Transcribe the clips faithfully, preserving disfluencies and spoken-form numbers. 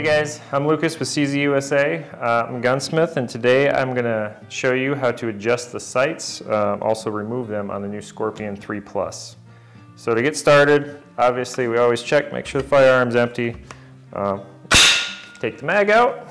Hey guys, I'm Lucas with C Z U S A. Uh, I'm a gunsmith, and today I'm going to show you how to adjust the sights, uh, also remove them on the new Scorpion three plus. So to get started, obviously we always check, make sure the firearm's empty. Uh, take the mag out.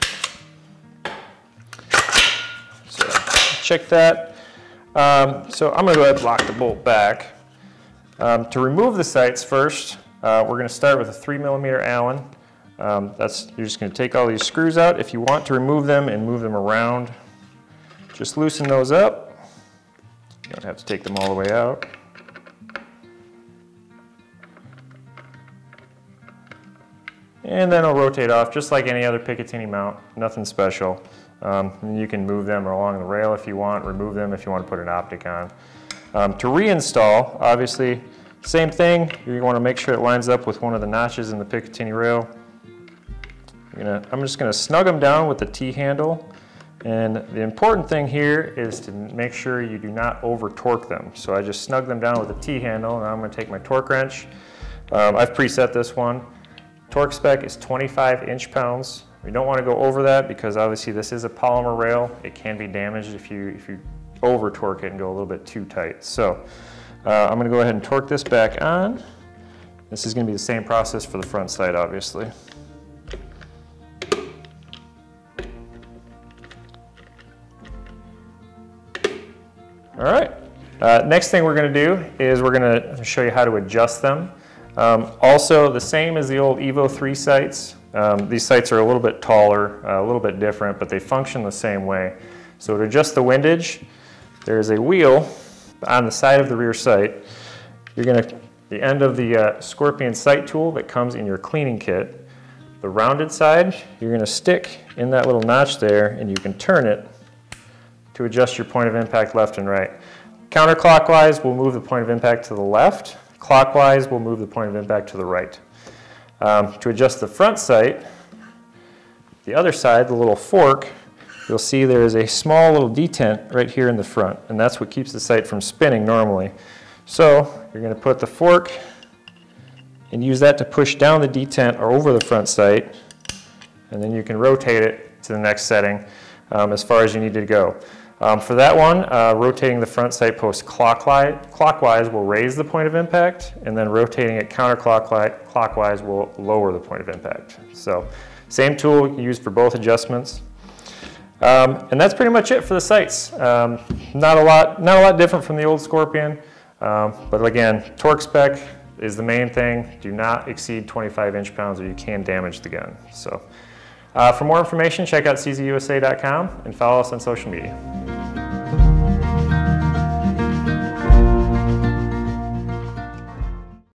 So check that. Um, so I'm going to go ahead and lock the bolt back. Um, to remove the sights first, uh, we're going to start with a three millimeter Allen. Um, that's, you're just going to take all these screws out. If you want to remove them and move them around, just loosen those up. You don't have to take them all the way out. And then it'll rotate off just like any other Picatinny mount, nothing special. Um, and you can move them along the rail if you want, remove them if you want to put an optic on. Um, to reinstall, obviously, same thing. You're going to want to make sure it lines up with one of the notches in the Picatinny rail. Gonna, I'm just going to snug them down with the T-handle, and the important thing here is to make sure you do not over torque them. So I just snug them down with the T-handle, and I'm going to take my torque wrench. Um, I've preset this one. Torque spec is twenty-five inch pounds. We don't want to go over that because obviously this is a polymer rail. It can be damaged if you, if you over torque it and go a little bit too tight. So uh, I'm going to go ahead and torque this back on. This is going to be the same process for the front sight, obviously. All right, uh, next thing we're going to do is we're going to show you how to adjust them. Um, also, the same as the old Evo three sights. Um, these sights are a little bit taller, uh, a little bit different, but they function the same way. So to adjust the windage, there's a wheel on the side of the rear sight. You're going to, the end of the uh, Scorpion sight tool that comes in your cleaning kit, the rounded side, you're going to stick in that little notch there, and you can turn it to adjust your point of impact left and right. Counterclockwise will move the point of impact to the left. Clockwise will move the point of impact to the right. Um, to adjust the front sight, the other side, the little fork, you'll see there is a small little detent right here in the front, and that's what keeps the sight from spinning normally. So you're going to put the fork and use that to push down the detent or over the front sight, and then you can rotate it to the next setting um, as far as you need to go. Um, for that one, uh, rotating the front sight post clockwise, clockwise will raise the point of impact, and then rotating it counterclockwise clockwise will lower the point of impact. So same tool used for both adjustments. Um, and that's pretty much it for the sights. Um, not a lot, not a lot different from the old Scorpion, um, but again, torque spec is the main thing. Do not exceed twenty-five inch pounds or you can damage the gun. So uh, for more information, check out C Z U S A dot com and follow us on social media.